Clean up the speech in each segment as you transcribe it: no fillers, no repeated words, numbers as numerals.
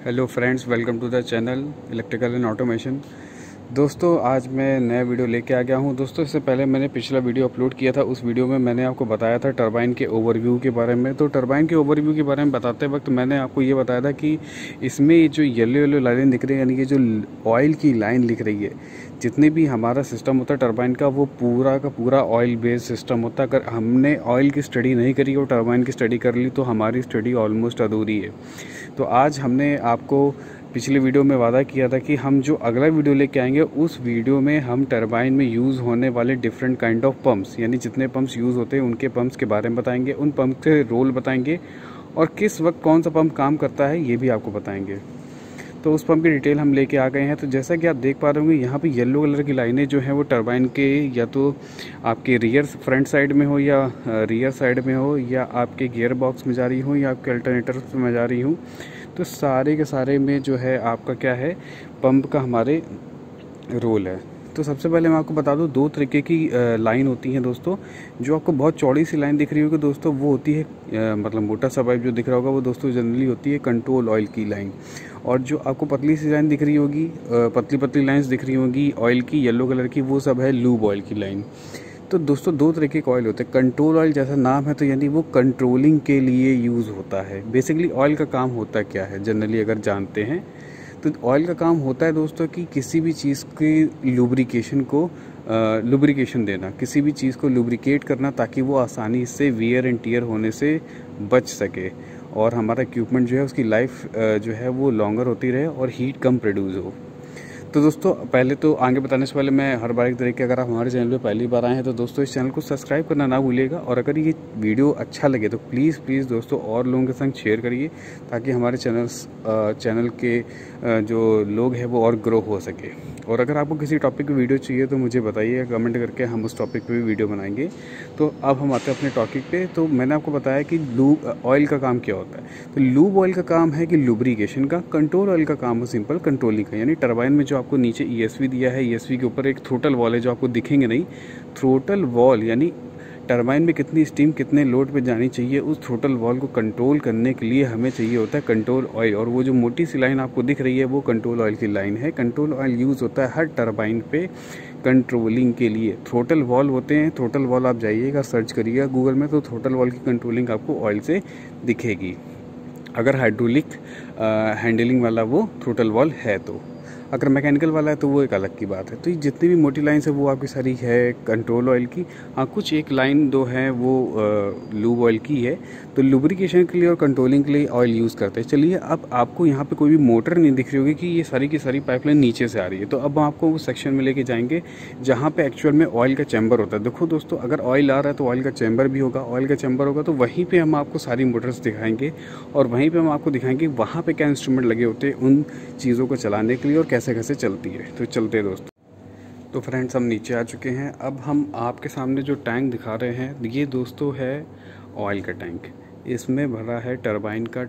Hello friends, welcome to the channel electrical and automation. दोस्तों, आज मैं नया वीडियो लेके आ गया हूं। दोस्तों, इससे पहले मैंने पिछला वीडियो अपलोड किया था। उस वीडियो में मैंने आपको बताया था टरबाइन के ओवरव्यू के बारे में। तो टरबाइन के ओवरव्यू के बारे में बताते वक्त मैंने आपको ये बताया था कि इसमें ये जो येलो येलो लाइन दिख रही है, यानी कि जो ऑयल की लाइन लिख रही है, जितने भी हमारा सिस्टम होता है टरबाइन का, वो पूरा का पूरा ऑयल बेस्ड सिस्टम होता है। अगर हमने ऑयल की स्टडी नहीं करी और टरबाइन की स्टडी कर ली तो हमारी स्टडी ऑलमोस्ट अधूरी है। तो आज हमने आपको पिछले वीडियो में वादा किया था कि हम जो अगला वीडियो लेके आएंगे उस वीडियो में हम टरबाइन में यूज़ होने वाले डिफरेंट काइंड ऑफ पंप्स, यानी जितने पंप्स यूज़ होते हैं उनके पंप्स के बारे में बताएंगे, उन पंप के रोल बताएंगे और किस वक्त कौन सा पंप काम करता है ये भी आपको बताएंगे। तो उस पंप की डिटेल हम लेके आ गए हैं। तो जैसा कि आप देख पा रहे होंगे, यहाँ पे येलो कलर की लाइनें जो हैं वो टरबाइन के या तो आपके रियर फ्रंट साइड में हो या रियर साइड में हो या आपके गियर बॉक्स में जा रही हो या आपके अल्टरनेटर में जा रही हो, तो सारे के सारे में जो है आपका क्या है, पंप का हमारे रोल है। तो सबसे पहले मैं आपको बता दूं, दो तरीके की लाइन होती हैं दोस्तों। जो आपको बहुत चौड़ी सी लाइन दिख रही होगी दोस्तों, वो होती है मतलब मोटा सा पाइप जो दिख रहा होगा वो दोस्तों जनरली होती है कंट्रोल ऑयल की लाइन। और जो आपको पतली सी लाइन दिख रही होगी, पतली पतली लाइंस दिख रही होगी ऑयल की येलो कलर की, वो सब है लूब ऑयल की लाइन। तो दोस्तों, दो तरीके के ऑयल होते हैं। कंट्रोल ऑयल जैसा नाम है तो यानी वो कंट्रोलिंग के लिए यूज़ होता है। बेसिकली ऑयल का काम होता क्या है जनरली अगर जानते हैं तो ऑयल का काम होता है दोस्तों कि किसी भी चीज़ की लुब्रिकेशन को लुब्रिकेशन देना, किसी भी चीज़ को लुब्रिकेट करना ताकि वो आसानी से वियर एंड टियर होने से बच सके और हमारा इक्विपमेंट जो है उसकी लाइफ जो है वो लॉन्गर होती रहे और हीट कम प्रोड्यूस हो। तो दोस्तों, पहले तो आगे बताने से पहले मैं हर बार एक तरीके, अगर आप हमारे चैनल पे पहली बार आए हैं तो दोस्तों इस चैनल को सब्सक्राइब करना ना भूलिएगा। और अगर ये वीडियो अच्छा लगे तो प्लीज़ दोस्तों और लोगों के संग शेयर करिए ताकि हमारे चैनल के जो लोग हैं वो और ग्रो हो सके। और अगर आपको किसी टॉपिक की वीडियो चाहिए तो मुझे बताइए कमेंट करके, हम उस टॉपिक पे भी वीडियो बनाएंगे। तो अब हम आते हैं अपने टॉपिक पे। तो मैंने आपको बताया कि लूब ऑयल का काम क्या होता है। तो लूब ऑयल का काम है कि लुब्रिकेशन का। कंट्रोल ऑयल का काम है सिंपल कंट्रोलिंग का, यानी टरबाइन में जो आपको नीचे ईएसवी दिया है, ईएसवी के ऊपर एक थ्रोटल वॉल है जो आपको दिखेंगे नहीं। थ्रोटल वॉल यानी टरबाइन में कितनी स्टीम कितने लोड पे जानी चाहिए, उस थ्रोटल वॉल को कंट्रोल करने के लिए हमें चाहिए होता है कंट्रोल ऑयल। और वो जो मोटी सी लाइन आपको दिख रही है वो कंट्रोल ऑयल की लाइन है। कंट्रोल ऑयल यूज़ होता है हर टरबाइन पे कंट्रोलिंग के लिए। थ्रोटल वॉल होते हैं, थ्रोटल वॉल आप जाइएगा सर्च करिएगा गूगल में तो थ्रोटल वॉल की कंट्रोलिंग आपको ऑयल से दिखेगी, अगर हाइड्रोलिक हैंडलिंग वाला वो थ्रोटल वॉल है तो। अगर मैकेनिकल वाला है तो वो एक अलग की बात है। तो ये जितनी भी मोटी लाइन्स है वो आपकी सारी है कंट्रोल ऑयल की। हाँ, कुछ एक लाइन दो है वो लूब ऑयल की है। तो लुब्रिकेशन के लिए और कंट्रोलिंग के लिए ऑयल यूज़ करते हैं। चलिए, अब आपको यहाँ पे कोई भी मोटर नहीं दिख रही होगी कि ये सारी की सारी पाइपलाइन नीचे से आ रही है। तो अब आपको उस सेक्शन में लेके जाएंगे जहाँ पे एक्चुअल में ऑयल का चैम्बर होता है। देखो दोस्तों, अगर ऑयल आ रहा है तो ऑयल का चैम्बर भी होगा। ऑयल का चैम्बर होगा तो वहीं पर हम आपको सारी मोटर्स दिखाएंगे और वहीं पर हम आपको दिखाएंगे वहाँ पर क्या इंस्ट्रूमेंट लगे होते हैं उन चीज़ों को चलाने के लिए और कैसे कैसे चलती है। तो चलते हैं दोस्तों। तो फ्रेंड्स, हम नीचे आ चुके हैं। अब हम आपके सामने जो टैंक दिखा रहे हैं ये दोस्तों है ऑयल का टैंक। इसमें भरा है टरबाइन का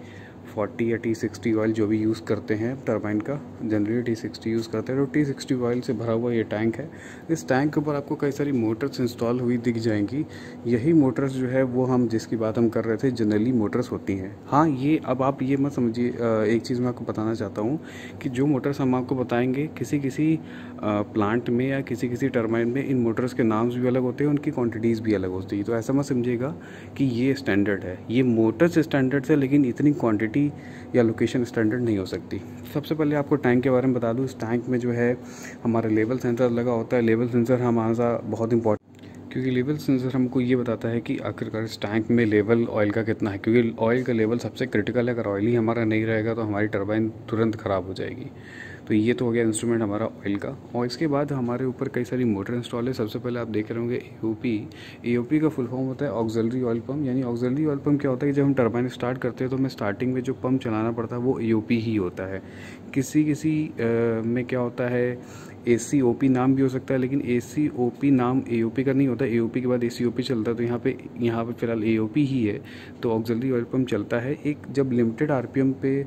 T40 या T60 ऑयल, जो भी यूज़ करते हैं टरबाइन का, जनरली T60 यूज़ करते हैं। तो T60 ऑयल से भरा हुआ ये टैंक है। इस टैंक के ऊपर आपको कई सारी मोटर्स इंस्टॉल हुई दिख जाएंगी। यही मोटर्स जो है वो हम जिसकी बात हम कर रहे थे जनरली मोटर्स होती हैं। हाँ, ये अब आप ये मत समझिए, एक चीज़ मैं आपको बताना चाहता हूँ कि जो मोटर्स हम आपको बताएंगे किसी प्लांट में या किसी टरबाइन में इन मोटर्स के नाम्स भी अलग होते हैं, उनकी क्वांटिटीज़ भी अलग होती है। तो ऐसा मत समझिएगा कि ये स्टैंडर्ड है, ये मोटर्स स्टैंडर्ड है लेकिन इतनी क्वांटिटी या लोकेशन स्टैंडर्ड नहीं हो सकती। सबसे पहले आपको टैंक के बारे में बता दूं, इस टैंक में जो है हमारा लेवल सेंसर लगा होता है। लेवल सेंसर हमारा बहुत इंपॉर्टेंट, क्योंकि लेवल सेंसर हमको ये बताता है कि आखिरकार इस टैंक में लेवल ऑयल का कितना है, क्योंकि ऑयल का लेवल सबसे क्रिटिकल है। अगर ऑयल ही हमारा नहीं रहेगा तो हमारी टरबाइन तुरंत ख़राब हो जाएगी। तो ये तो हो गया इंस्ट्रूमेंट हमारा ऑयल का। और इसके बाद हमारे ऊपर कई सारी मोटर इंस्टॉल है। सबसे पहले आप देख रहे होंगे AOP। AOP का फुल फॉर्म होता है ऑक्सिलरी ऑयल पंप। यानी ऑक्सिलरी ऑयल पंप क्या होता है कि जब हम टरबाइन स्टार्ट करते हैं तो हमें स्टार्टिंग में जो पंप चलाना पड़ता है वो AOP ही होता है। किसी में क्या होता है ACOP नाम भी हो सकता है, लेकिन ACOP नाम AOP का नहीं होता। AOP के बाद ACOP चलता है। तो यहाँ पे फिलहाल AOP ही है। तो ऑक्सिलरी ऑयल पंप चलता है एक जब लिमिटेड RPM पे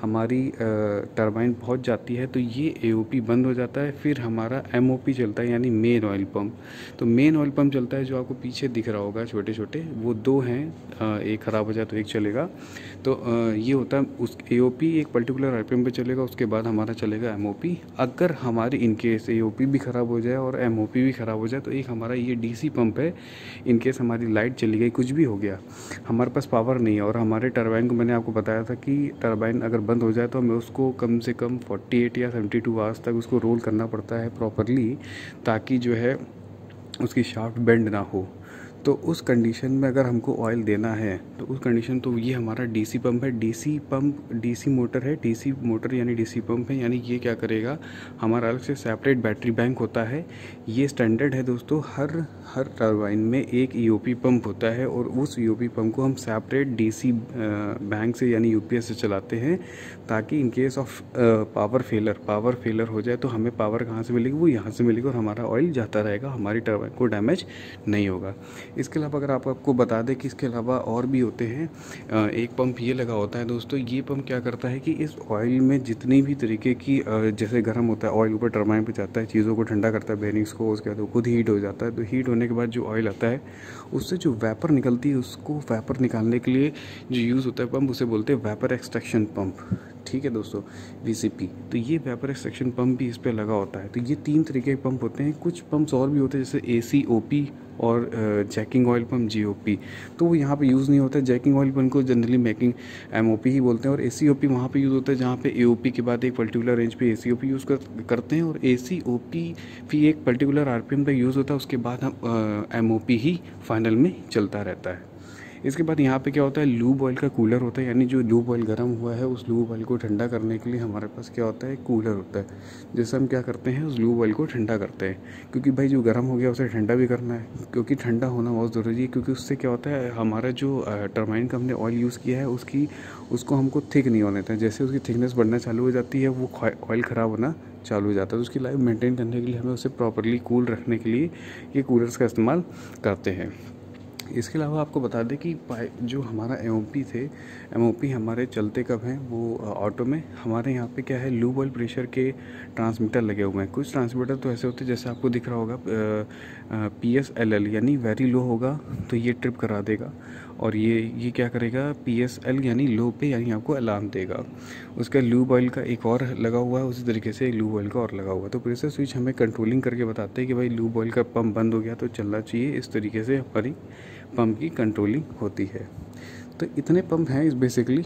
हमारी टरबाइन पहुंच जाती है तो ये एओपी बंद हो जाता है, फिर हमारा एमओपी चलता है यानी मेन ऑयल पंप। तो मेन ऑयल पंप चलता है जो आपको पीछे दिख रहा होगा छोटे छोटे, वो दो हैं, एक ख़राब हो जाए तो एक चलेगा। तो ये होता है उस एओपी एक पर्टिकुलर आरपीएम पे चलेगा, उसके बाद हमारा चलेगा एमओपी। अगर हमारी इनकेस एओपी भी ख़राब हो जाए और एमओपी भी ख़राब हो जाए तो एक हमारा ये डीसी पंप है, इनकेस हमारी लाइट चली गई, कुछ भी हो गया, हमारे पास पावर नहीं है और हमारे टरबाइन को मैंने आपको बताया था कि टरबाइन अगर बंद हो जाए तो हमें उसको कम से कम 48 या 72 आवर्स तक उसको रोल करना पड़ता है प्रॉपरली, ताकि जो है उसकी शाफ्ट बेंड ना हो। तो उस कंडीशन में अगर हमको ऑयल देना है तो उस कंडीशन, तो ये हमारा डीसी पंप है। डीसी पंप डीसी मोटर है, डीसी मोटर यानी डीसी पंप है, यानी ये क्या करेगा, हमारा अलग से सेपरेट बैटरी बैंक होता है। ये स्टैंडर्ड है दोस्तों, हर टरबाइन में एक ईओपी पंप होता है और उस ईओपी पंप को हम सेपरेट डीसी बैंक से यानी यूपीएस से चलाते हैं, ताकि in case of power failure हो जाए तो हमें पावर कहाँ से मिलेगी, वो यहाँ से मिलेगी और हमारा ऑयल जाता रहेगा, हमारी टरबाइन को डैमेज नहीं होगा। इसके अलावा अगर आपको बता दें कि इसके अलावा और भी होते हैं, एक पंप ये लगा होता है दोस्तों। ये पंप क्या करता है कि इस ऑयल में जितनी भी तरीके की जैसे गर्म होता है ऑयल ऊपर टरबाइन पे जाता है, चीज़ों को ठंडा करता है, बेरिंग्स को, उसके बाद वो खुद हीट हो जाता है। तो हीट होने के बाद जो ऑयल आता है उससे जो वेपर निकलती है, उसको वेपर निकालने के लिए जो यूज़ होता है पंप, उसे बोलते हैं वेपर एक्सट्रैक्शन पंप। ठीक है दोस्तों, वीसीपी। तो ये वेपर एक्सट्रैक्शन पंप भी इस पर लगा होता है। तो ये 3 तरीके के पंप होते हैं। कुछ पंप्स और भी होते हैं जैसे एसीओपी और जैकिंग ऑयल पंप जीओपी, तो वो यहाँ पे यूज़ नहीं होता है। जैकिंग ऑयल पंप को जनरली मेकिंग एमओपी ही बोलते हैं और एसीओपी वहाँ पे यूज़ होता है जहाँ पे एओपी के बाद एक पर्टिकुलर रेंज पे एसीओपी यूज़ करते हैं, और एसीओपी भी एक पर्टिकुलर आरपीएम पे यूज़ होता है, उसके बाद हम एमओपी ही फाइनल में चलता रहता है। इसके बाद यहाँ पे क्या होता है, लूब ऑयल का कूलर होता है, यानी जो लूब ऑयल गर्म हुआ है उस लूब ऑयल को ठंडा करने के लिए हमारे पास क्या होता है, कूलर होता है, जिससे हम क्या करते हैं, उस लूब ऑयल को ठंडा करते हैं। क्योंकि भाई जो गर्म हो गया उसे ठंडा भी करना है, क्योंकि ठंडा होना बहुत ज़रूरी है। क्योंकि उससे क्या होता है, हमारा जो टरबाइन का हमने ऑयल यूज़ किया है उसको हमको थिक नहीं होने देते हैं। जैसे उसकी थिकनेस बढ़ना चालू हो जाती है, वो ऑयल ख़राब होना चालू हो जाता है। तो उसकी लाइफ मेंटेन करने के लिए हमें उसे प्रॉपरली कूल रखने के लिए ये कूलर्स का इस्तेमाल करते हैं। इसके अलावा आपको बता दें कि जो हमारा एमओपी थे, एमओपी हमारे चलते कब हैं, वो ऑटो में हमारे यहाँ पे क्या है, लूब ऑयल प्रेशर के ट्रांसमीटर लगे हुए हैं। कुछ ट्रांसमीटर तो ऐसे होते हैं जैसे आपको दिख रहा होगा PSLL यानी वेरी लो होगा तो ये ट्रिप करा देगा, और ये क्या करेगा, PSL यानी लो पे, यानी आपको अलार्म देगा। उसका लूब ऑयल का एक और लगा हुआ है, उसी तरीके से एक लूब ऑयल का और लगा हुआ है। तो प्रेशर स्विच हमें कंट्रोलिंग करके बताते हैं कि भाई लूब ऑयल का पंप बंद हो गया तो चलना चाहिए। इस तरीके से हमारी पंप की कंट्रोलिंग होती है। तो इतने पंप हैं इस बेसिकली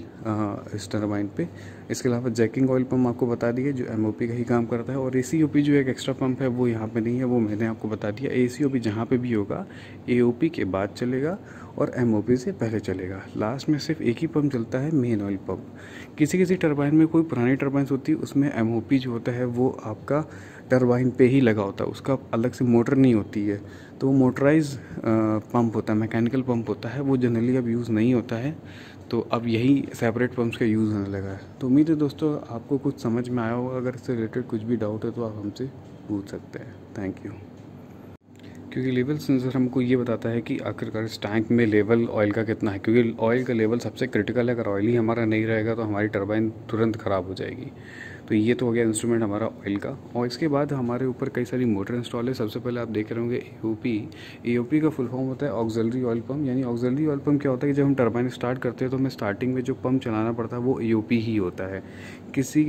इस टरबाइन पे। इसके अलावा जैकिंग ऑयल पंप आपको बता दिए जो एमओपी का ही काम करता है, और एसीओपी जो एक एक्स्ट्रा पंप है वो यहाँ पे नहीं है, वो मैंने आपको बता दिया। एसीओपी जहाँ पे भी होगा एओपी के बाद चलेगा और एमओपी से पहले चलेगा। लास्ट में सिर्फ एक ही पंप चलता है, मेन ऑयल पंप। किसी किसी टरबाइन में, कोई पुरानी टरबाइन्स होती है उसमें एमओपी जो होता है वो आपका टरबाइन पे ही लगा होता है, उसका अलग से मोटर नहीं होती है। तो वो मोटराइज पंप होता है, मैकेनिकल पंप होता है, वो जनरली अब यूज़ नहीं होता है। तो अब यही सेपरेट पंप्स का यूज़ होने लगा है। तो उम्मीद है दोस्तों आपको कुछ समझ में आया होगा। अगर इससे रिलेटेड कुछ भी डाउट है तो आप हमसे पूछ सकते हैं। Thank you. क्योंकि लेवल सेंसर हमको ये बताता है कि आखिरकार इस टैंक में लेवल ऑयल का कितना है, क्योंकि ऑयल का लेवल सबसे क्रिटिकल है। अगर ऑयल ही हमारा नहीं रहेगा तो हमारी टरबाइन तुरंत ख़राब हो जाएगी। तो ये तो हो गया इंस्ट्रूमेंट हमारा ऑयल का। और इसके बाद हमारे ऊपर कई सारी मोटर इंस्टॉल है। सबसे पहले आप देख रहे होंगे एओपी। एओपी का फुल फॉर्म होता है ऑक्सिलरी ऑयल पंप। यानी ऑक्सिलरी ऑयल पंप क्या होता है कि जब हम टरबाइन स्टार्ट करते हैं तो हमें स्टार्टिंग में जो पंप चलाना पड़ता है वो एओपी ही होता है। किसी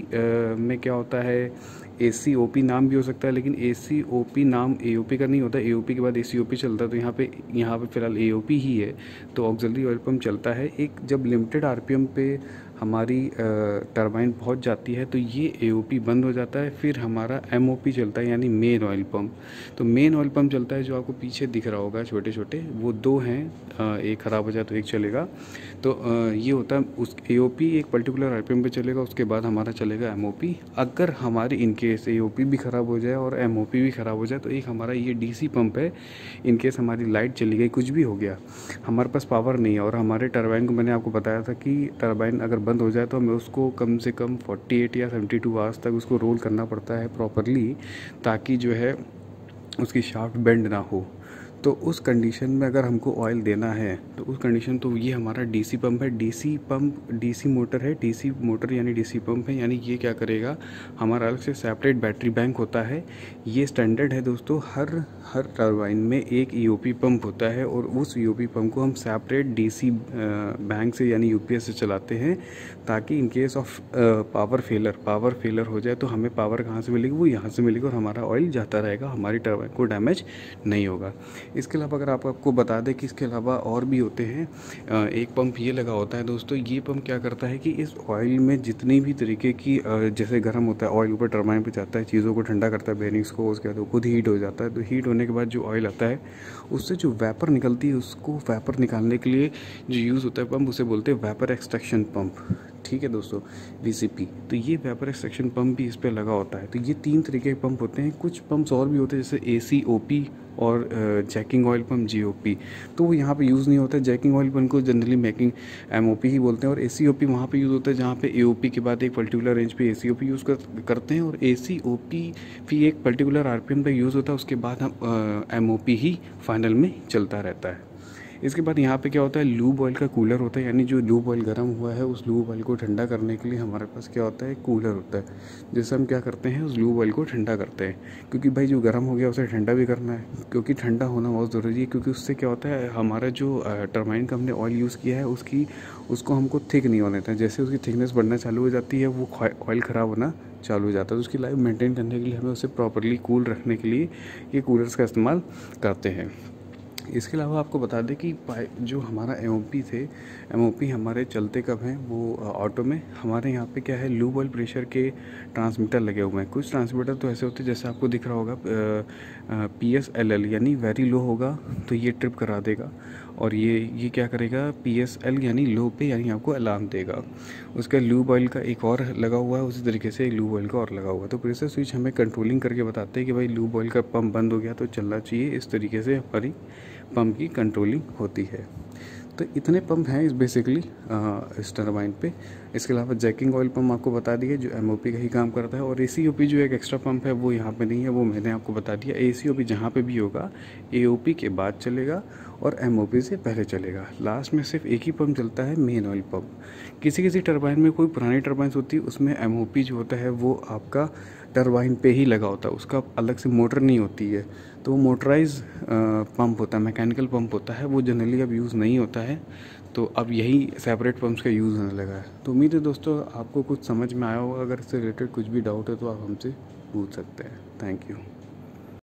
में क्या होता है, एसीओपी नाम भी हो सकता है, लेकिन एसीओपी नाम एओपी का नहीं होता। एओपी के बाद एसीओपी चलता है, तो यहाँ पे फिलहाल एओपी ही है। तो ऑक्सिलरी ऑयल पंप चलता है। एक जब लिमिटेड आरपीएम पे हमारी टरबाइन पहुंच जाती है तो ये एओपी बंद हो जाता है, फिर हमारा एमओपी चलता है यानी मेन ऑयल पंप। तो मेन ऑयल पंप चलता है जो आपको पीछे दिख रहा होगा छोटे छोटे, वो दो हैं, एक ख़राब हो जाए तो एक चलेगा। तो ये होता है उस एओपी एक पर्टिकुलर आरपीएम पे चलेगा, उसके बाद हमारा चलेगा एमओपी। अगर हमारी इनकेस एओपी भी ख़राब हो जाए और एमओपी भी ख़राब हो जाए तो एक हमारा ये डीसी पंप है, इनकेस हमारी लाइट चली गई, कुछ भी हो गया, हमारे पास पावर नहीं है और हमारे टरबाइन को मैंने आपको बताया था कि टरबाइन अगर बंद हो जाए तो हमें उसको कम से कम 48 या 72 आवर्स तक उसको रोल करना पड़ता है प्रॉपरली, ताकि जो है उसकी शाफ्ट बेंड ना हो। तो उस कंडीशन में अगर हमको ऑयल देना है तो उस कंडीशन, तो ये हमारा डीसी पंप है, डीसी मोटर है, डीसी मोटर यानी डीसी पंप है, यानी ये क्या करेगा, हमारा अलग से सेपरेट बैटरी बैंक होता है। ये स्टैंडर्ड है दोस्तों, हर टरबाइन में एक ईओपी पंप होता है और उस ईओपी पंप को हम सेपरेट डीसी बैंक से यानी यूपीएस से चलाते हैं, ताकि in case of power failure हो जाए तो हमें पावर कहाँ से मिलेगी, वो यहाँ से मिलेगी और हमारा ऑयल जाता रहेगा, हमारी टरबाइन को डैमेज नहीं होगा। इसके अलावा अगर आपको बता दें कि इसके अलावा और भी होते हैं, एक पंप ये लगा होता है दोस्तों। ये पंप क्या करता है कि इस ऑयल में जितनी भी तरीके की जैसे गर्म होता है ऑयल ऊपर टरबाइन पे जाता है, चीज़ों को ठंडा करता है, बेरिंग्स को, उसके बाद वो खुद हीट हो जाता है। तो हीट होने के बाद जो ऑयल आता है उससे जो वेपर निकलती है, उसको वेपर निकालने के लिए जो यूज़ होता है पंप, उसे बोलते हैं वेपर एक्सट्रैक्शन पंप। ठीक है दोस्तों, वीसीपी। तो ये वेपर एक्सट्रैक्शन पंप भी इस पर लगा होता है। तो ये 3 तरीके के पंप होते हैं। कुछ पंप्स और भी होते हैं जैसे एसीओपी और जैकिंग ऑयल पंप जीओपी, तो वो यहाँ पे यूज़ नहीं होता है। जैकिंग ऑयल पंप को जनरली मेकिंग एमओपी ही बोलते हैं, और एसीओपी वहाँ पे यूज़ होता है जहाँ पे एओपी के बाद एक पर्टिकुलर रेंज पे एसीओपी यूज़ करते हैं, और एसीओपी भी एक पर्टिकुलर आरपीएम पे यूज़ होता है। उसके बाद हम एमओपी ही फाइनल में चलता रहता है। इसके बाद यहाँ पे क्या होता है, लूब ऑयल का कूलर होता है, यानी जो लूब ऑयल गर्म हुआ है उस लूब ऑयल को ठंडा करने के लिए हमारे पास क्या होता है, कूलर होता है, जिससे हम क्या करते हैं, उस लूब ऑयल को ठंडा करते हैं। क्योंकि भाई जो गर्म हो गया उसे ठंडा भी करना है, क्योंकि ठंडा होना बहुत ज़रूरी है। क्योंकि उससे क्या होता है, हमारा जो टरबाइन का हमने ऑयल यूज़ किया है उसको हमको थिक नहीं होने देता है। जैसे उसकी थिकनेस बढ़ना चालू हो जाती है, वो ऑयल ख़राब होना चालू हो जाता है। तो उसकी लाइफ मेंटेन करने के लिए हमें उसे प्रॉपरली कूल रखने के लिए ये कूलर्स का इस्तेमाल करते हैं। इसके अलावा आपको बता दें कि जो हमारा एमओपी हमारे चलते कब हैं, वो ऑटो में हमारे यहाँ पे क्या है, लूब ऑयल प्रेशर के ट्रांसमीटर लगे हुए हैं। कुछ ट्रांसमीटर तो ऐसे होते हैं जैसे आपको दिख रहा होगा PSLL यानी वेरी लो होगा तो ये ट्रिप करा देगा, और ये क्या करेगा, PSL यानी लो पे, यानी आपको अलार्म देगा। उसका लूब ऑयल का एक और लगा हुआ है, उसी तरीके से एक लूब ऑयल का और लगा हुआ है। तो प्रेशर स्विच हमें कंट्रोलिंग करके बताते हैं कि भाई लूब ऑयल का पंप बंद हो गया तो चलना चाहिए। इस तरीके से हमारी पंप की कंट्रोलिंग होती है। तो इतने पंप हैं इस बेसिकली इस टरबाइन पे। इसके अलावा जैकिंग ऑयल पंप आपको बता दिया जो एमओपी का ही काम करता है, और एसीओपी जो एक एक्स्ट्रा पंप है वो यहाँ पे नहीं है, वो मैंने आपको बता दिया। एसीओपी जहाँ पे भी होगा एओपी के बाद चलेगा और एमओपी से पहले चलेगा। लास्ट में सिर्फ एक ही पंप चलता है, मेन ऑयल पंप। किसी टरबाइन में, कोई पुरानी टरबाइन होती है उसमें एमओपी जो होता है वो आपका टरबाइन पे ही लगा होता है, उसका अलग से मोटर नहीं होती है। तो वो मोटराइज पंप होता है, मैकेनिकल पंप होता है, वो जनरली अब यूज़ नहीं होता है। तो अब यही सेपरेट पंप्स का यूज़ होने लगा है। तो उम्मीद है दोस्तों आपको कुछ समझ में आया होगा। अगर इससे रिलेटेड कुछ भी डाउट है तो आप हमसे पूछ सकते हैं। Thank you.